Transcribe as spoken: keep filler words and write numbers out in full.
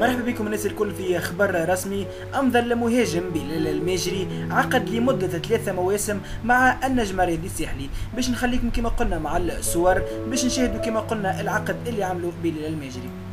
مرحبا بكم الناس الكل في خبر رسمي. أمضى المهاجم بلال الماجري عقد لمدة ثلاثة مواسم مع النجم الرياضي الساحلي. باش نخليكم كما قلنا مع الصور باش نشاهدوا كما قلنا العقد اللي عملوا بلال الماجري.